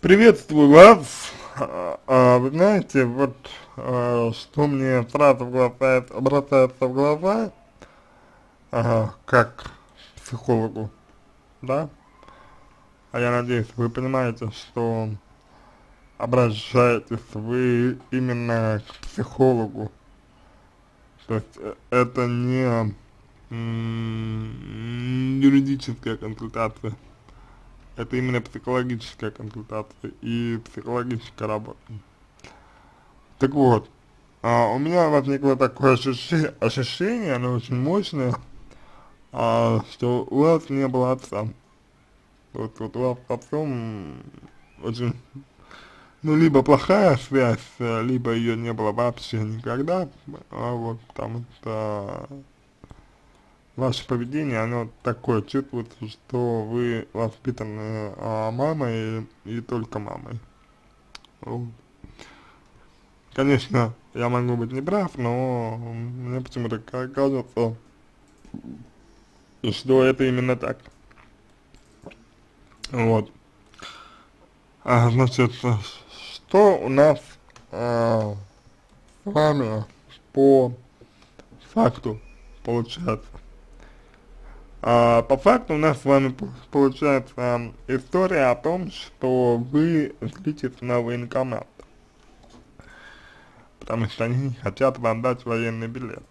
Приветствую вас. Вы знаете, вот что мне сразу бросается в глаза, как психологу, да? А я надеюсь, вы понимаете, что обращаетесь вы именно к психологу. То есть это не юридическая консультация, это именно психологическая консультация и психологическая работа. Так вот, у меня возникло такое ощущение, оно очень мощное, что у вас не было отца. Вот у вас с отцом очень, ну, либо плохая связь, либо ее не было вообще никогда, вот, потому что ваше поведение, оно такое чувствуется, что вы воспитаны мамой и только мамой. Вот. Конечно, я могу быть неправ, но мне почему-то кажется, что это именно так. Вот. Значит, что у нас с вами по факту получается? По факту у нас с вами получается история о том, что вы злитесь на военкомат, потому что они не хотят вам дать военный билет.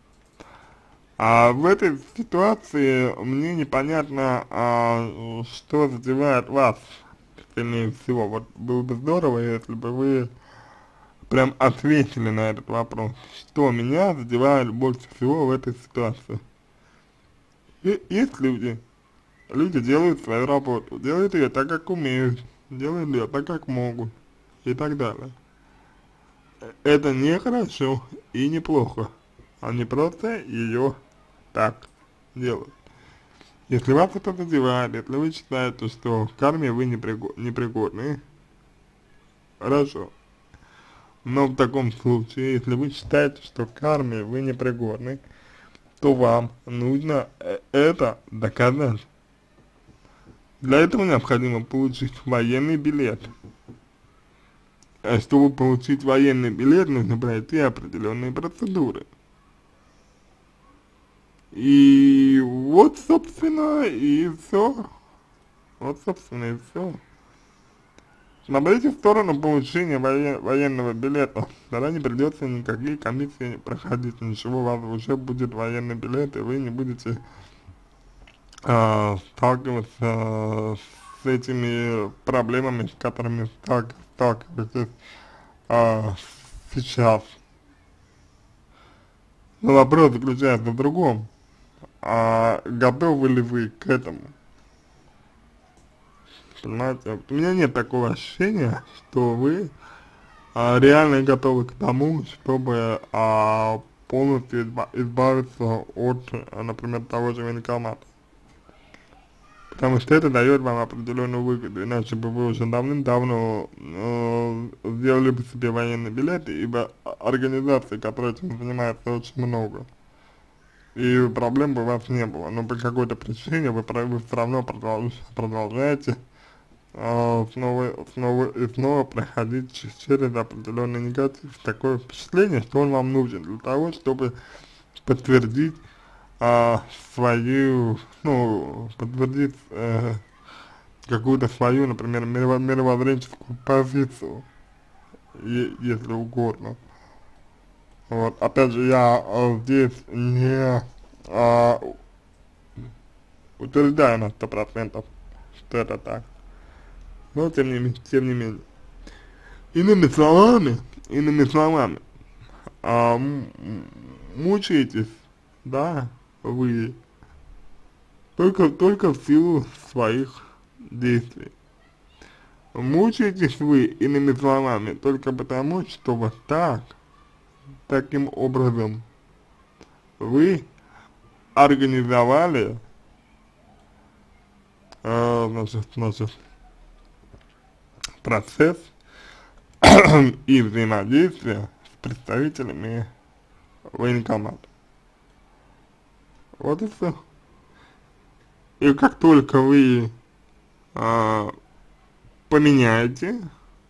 А в этой ситуации мне непонятно, что задевает вас, сильнее всего. Вот было бы здорово, если бы вы прям ответили на этот вопрос, что меня задевает больше всего в этой ситуации. И есть люди делают свою работу, делают ее так, как умеют, делают ее так, как могут и так далее. Это не хорошо и не плохо, они просто ее так делают. Если вас это задевает, если вы считаете, что к армии вы непригодны, хорошо. Но в таком случае, если вы считаете, что к армии вы непригодны, то вам нужно это доказать. Для этого необходимо получить военный билет. А чтобы получить военный билет, нужно пройти определенные процедуры. И вот, собственно, и все. Вот, собственно, и все. Смотрите в сторону получения военного билета. Тогда не придется никакие комиссии проходить, ничего, у вас уже будет военный билет, и вы не будете сталкиваться с этими проблемами, с которыми сталкиваетесь сейчас. Но вопрос заключается в другом. Готовы ли вы к этому? Понимаете, вот у меня нет такого ощущения, что вы реально готовы к тому, чтобы полностью избавиться от, например, того же военкомата. Потому что это дает вам определенную выгоду, иначе бы вы уже давным-давно сделали бы себе военный билет, ибо организаций, которые этим занимаются, очень много. И проблем бы у вас не было, но по какой-то причине вы все равно продолжаете снова и снова проходить через определенный негатив. Такое впечатление, что он вам нужен для того, чтобы подтвердить свою, ну, подтвердить какую-то свою, например, мировоззренческую позицию, если угодно. Вот, опять же, я здесь не утверждаю на 100%, что это так, но тем не менее. Иными словами, мучаетесь, да, вы только в силу своих действий. Мучаетесь вы, иными словами, только потому, что вот таким образом вы организовали, значит, процесс и взаимодействие с представителями военкомата. Вот и все. И как только вы поменяете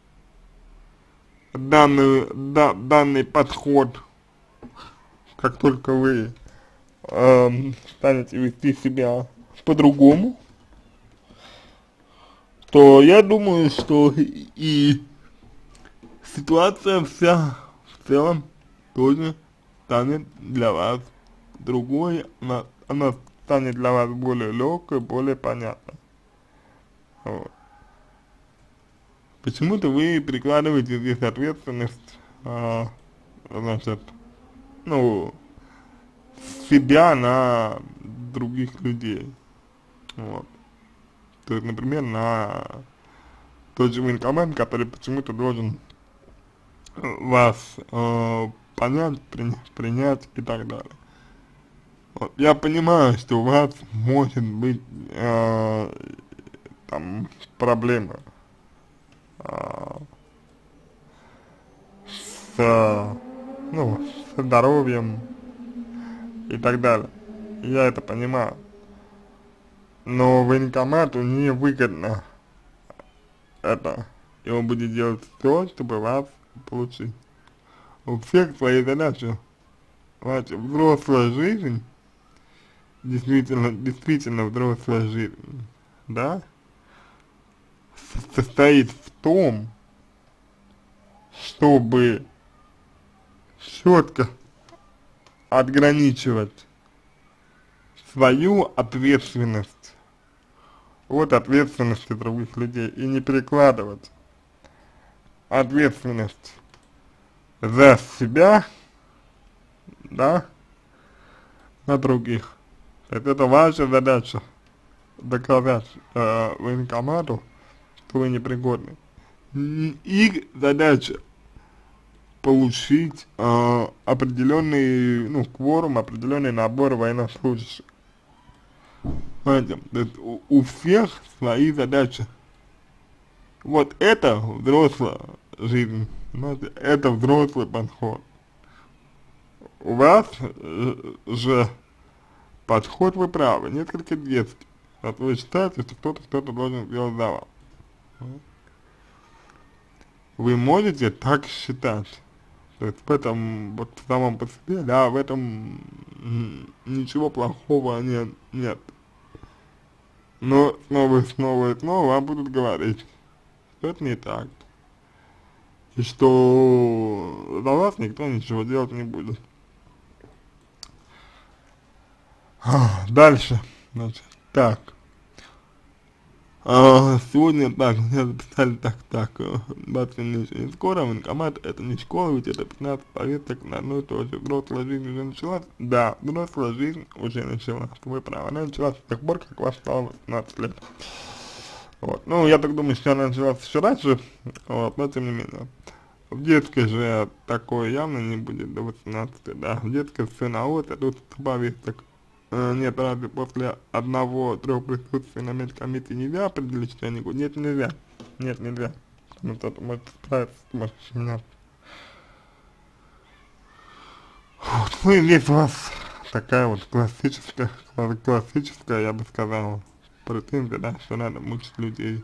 данный подход, как только вы станете вести себя по-другому, то я думаю, что и ситуация вся в целом тоже станет для вас другой, она станет для вас более легкой, более понятной. Вот. Почему-то вы перекладываете здесь ответственность, значит, ну, себя на других людей. Вот. То есть, например, на тот же военкомат, который почему-то должен вас понять, принять и так далее. Вот. Я понимаю, что у вас может быть там проблемы с, ну, со здоровьем и так далее. Я это понимаю. Но военкомату невыгодно это. И он будет делать все, чтобы вас получить. У всех свои задачи. Знаете, взрослая жизнь, действительно взрослая жизнь, да, состоит в том, чтобы четко отграничивать свою ответственность от ответственности других людей и не перекладывать ответственность за себя, да, на других. То есть это ваша задача доказать военкомату, что вы непригодны. Их задача получить определенный, ну, кворум, определенный набор военнослужащих. Понимаете, то есть у всех свои задачи. Вот это взрослая жизнь, понимаете, это взрослый подход. У вас же подход, вы правы, несколько детский. Вот вы считаете, что кто-то что-то должен сделать за вас. Вы можете так считать. То есть в этом, вот в самом по себе, да, в этом ничего плохого нет. Но снова и снова вам будут говорить, что это не так. И что за вас никто ничего делать не будет. Дальше, значит, так. Сегодня так, мне записали так, 20 минут не скоро, военкомат, это не школа, ведь это 15 повесток на одну и то же. Взрослая жизнь уже началась? Да, взрослая жизнь уже началась, вы правы, она началась с тех пор, как вас стало 18 лет. Вот, ну, я так думаю, что она началась еще раньше, вот, но тем не менее. В детской же такое явно не будет до 18, да, в детской все на вот, а тут повесток. Нет, разве после одного-трех присутствий на медкомиссии нельзя определить, что я не буду? Нет, нельзя. Нет, нельзя. Ну, кто-то может справиться, может меняться. Вот, ну и здесь у вас такая вот классическая, я бы сказал, претензия, да, что надо мучить людей.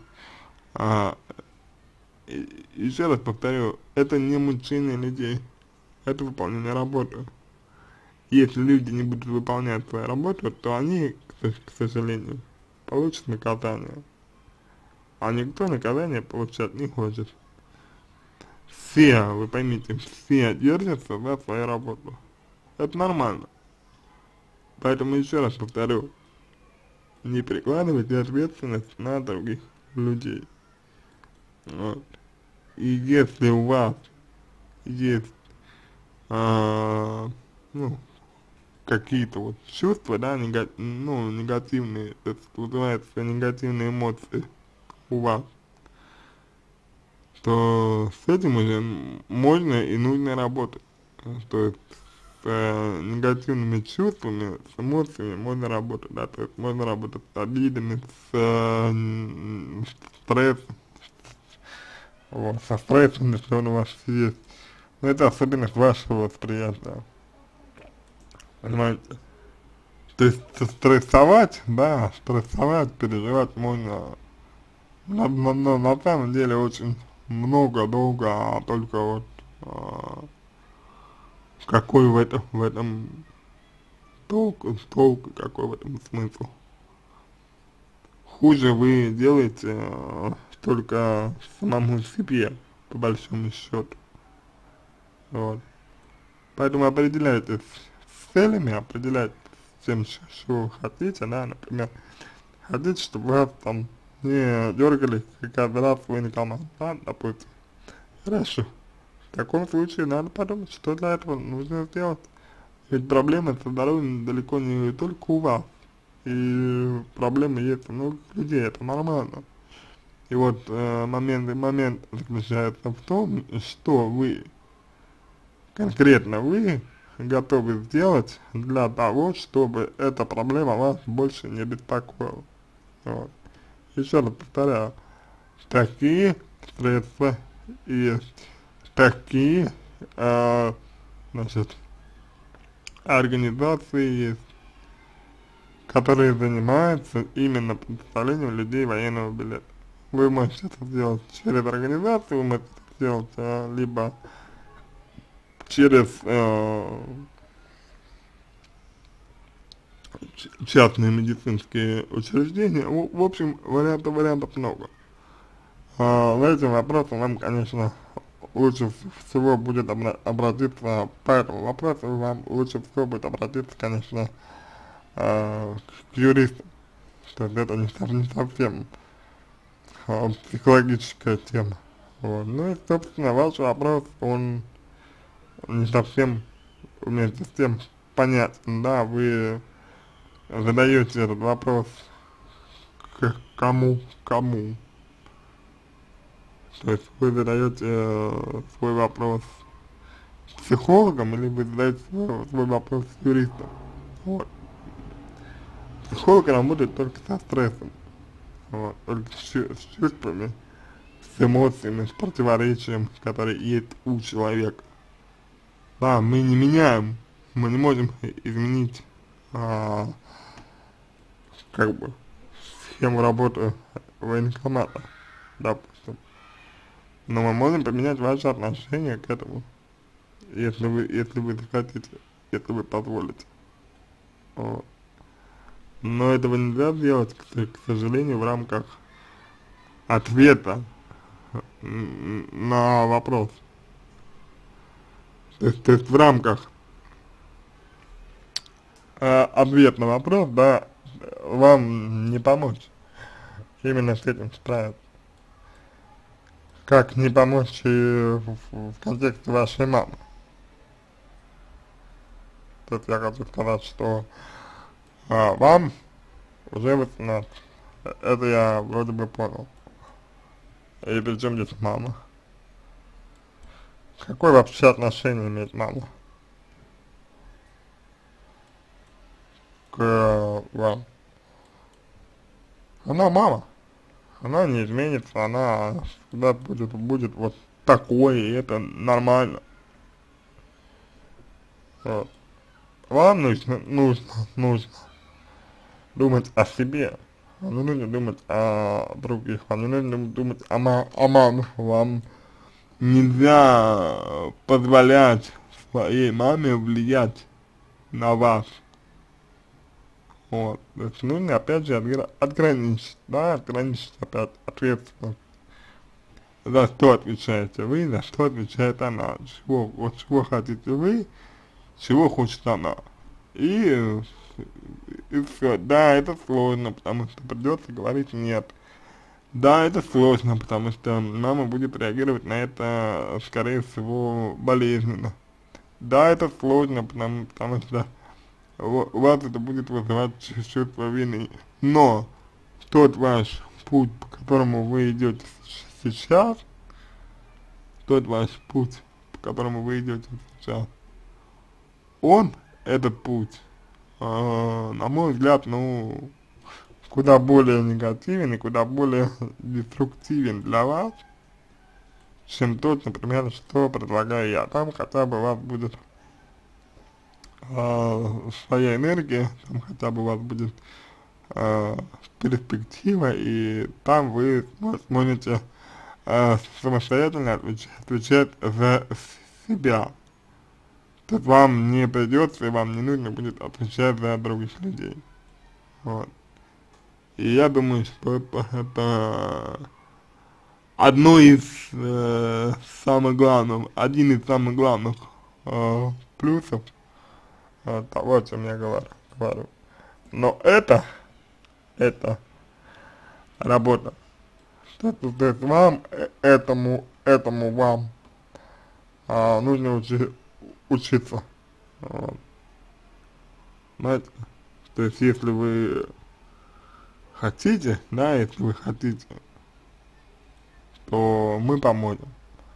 Еще раз повторю, это не мучение людей, это выполнение работы. Если люди не будут выполнять свою работу, то они, к сожалению, получат наказание. А никто наказание получать не хочет. Все, вы поймите, все держатся за свою работу. Это нормально. Поэтому еще раз повторю, не перекладывайте ответственность на других людей. Вот. И если у вас есть, ну, какие-то вот чувства, да, негативные, это называется негативные эмоции у вас, то с этим уже можно и нужно работать. То есть с негативными чувствами, с эмоциями можно работать, да, то есть можно работать с обидами, с стрессом, вот, со стрессом, если он у вас есть. Но это особенность вашего восприятия. Понимаете? То есть стрессовать, да, переживать можно на самом деле очень много долго, а только вот какой в этом толк, какой в этом смысл. Хуже вы делаете только самому себе, по большому счету. Вот. Поэтому определяйтесь с целями, определяйтесь с тем, что вы хотите, да, например, хотите, чтобы вас там не дергали, как каждый раз военкомат, да, допустим. Хорошо. В таком случае надо подумать, что для этого нужно сделать. Ведь проблемы со здоровьем далеко не только у вас. И проблемы есть у многих людей, это нормально. И вот момент заключается в том, что вы, конкретно вы, готовы сделать для того, чтобы эта проблема вас больше не беспокоила. Вот. Еще раз повторяю, такие средства есть, такие, значит, организации есть, которые занимаются именно предоставлением людей военного билета. Вы можете это сделать через организацию, вы можете это сделать либо через частные медицинские учреждения. В общем, вариантов много. В этим вопросом вам, конечно, лучше всего будет обратиться, по этому вопросу вам лучше всего будет обратиться, конечно, к юристу. То есть это не совсем психологическая тема. Вот. Ну и, собственно, ваш вопрос, он не совсем вместе с тем понятен, да, вы задаете этот вопрос к кому. То есть вы задаете свой вопрос психологам или вы задаете свой вопрос юристам. Вот. Психолог работает только со стрессом, вот, только с чувствами, с эмоциями, с противоречием, которые есть у человека. Да, мы не меняем, мы не можем изменить как бы схему работы военкомата, допустим. Но мы можем поменять ваше отношение к этому, если вы захотите, если вы позволите. Вот. Но этого нельзя сделать, к сожалению, в рамках ответа на вопрос. То есть в рамках ответ на вопрос, да, вам не помочь именно с этим справиться. Как не помочь и в контексте вашей мамы. То есть я хочу сказать, что вам уже 18. Это я вроде бы понял. И при чем здесь мама? Какое вообще отношение имеет мама к вам? Она мама. Она не изменится, она всегда будет вот такой, и это нормально. Вот. Вам нужно думать о себе, вам не нужно думать о других, вам не нужно думать о маме, вам нельзя позволять своей маме влиять на вас. Вот, то есть нужно опять же отграничить, да, отграничить опять ответственность. За что отвечаете вы, за что отвечает она, чего хотите вы, чего хочет она. И все. Да, это сложно, потому что придется говорить нет. Да, это сложно, потому что мама будет реагировать на это, скорее всего, болезненно. Да, это сложно, потому что у вас это будет вызывать чувство вины. Но тот ваш путь, по которому вы идете сейчас, тот ваш путь, по которому вы идете сейчас, этот путь, на мой взгляд, ну, куда более негативен и куда более деструктивен для вас, чем тот, например, что предлагаю я. Там хотя бы у вас будет своя энергия, там хотя бы у вас будет перспектива, и там вы сможете самостоятельно отвечать за себя. То есть вам не придется и вам не нужно будет отвечать за других людей. Вот. И я думаю, что это одно из один из самых главных плюсов того, о чем я говорю. Но это работа. То есть вам, этому вам нужно учиться. Вот. Знаете? То есть если вы хотите, да, если вы хотите, то мы поможем.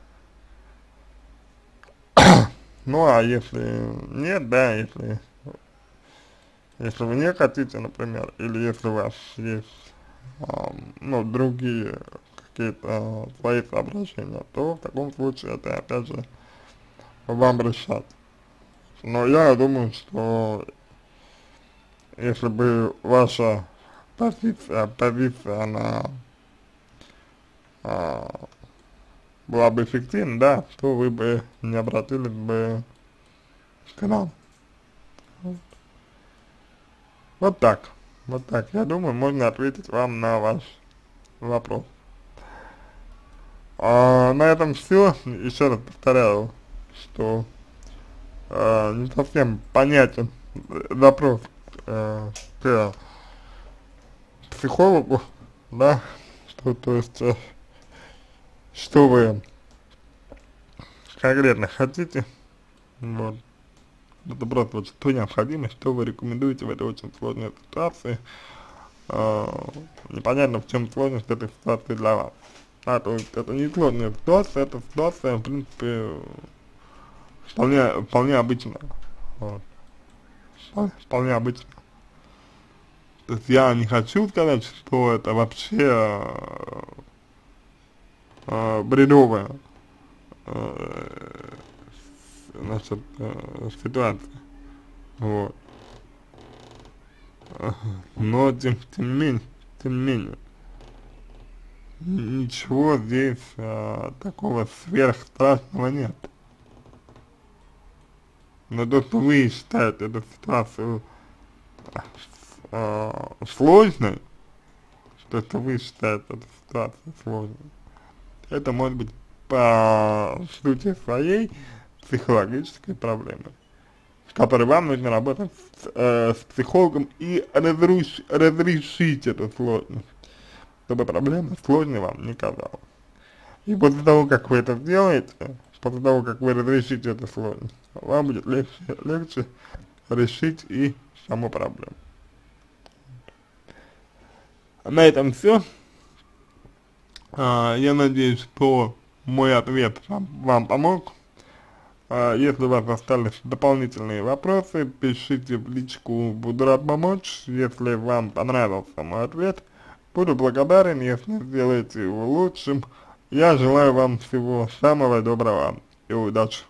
Ну а если нет, да, если вы не хотите, например, или если у вас есть, ну, другие какие-то свои соображения, то в таком случае это, опять же, вам решать. Но я думаю, что если бы ваша позиция, она а, была бы эффективна, да, то вы бы не обратились бы к нам. Вот так. Вот так. Я думаю, можно ответить вам на ваш вопрос. На этом все. Еще раз повторяю, что не совсем понятен запрос к психологу, да, что, то есть, что вы конкретно хотите, вот. Это просто вот что необходимо, что вы рекомендуете в этой очень сложной ситуации. Непонятно, в чем сложность этой ситуации для вас. То есть это не сложная ситуация, это ситуация, в принципе, вполне обычная. Вот. Вполне обычная. То есть я не хочу сказать, что это вообще бредовая значит, ситуация. Вот. Но тем не менее, ничего здесь такого сверхстрашного нет. Но то, что вы считаете эту ситуацию сложной, что вы считаете эту ситуацию сложной, это может быть по сути своей психологической проблемой, с которой вам нужно работать с психологом и разрешить эту сложность, чтобы проблема сложной вам не казалась. И после того, как вы это сделаете, после того, как вы разрешите эту сложность, вам будет легче решить и саму проблему. На этом все. Я надеюсь, что мой ответ вам помог. Если у вас остались дополнительные вопросы, пишите в личку, буду рад помочь. Если вам понравился мой ответ, буду благодарен, если сделаете его лучшим. Я желаю вам всего самого доброго и удачи.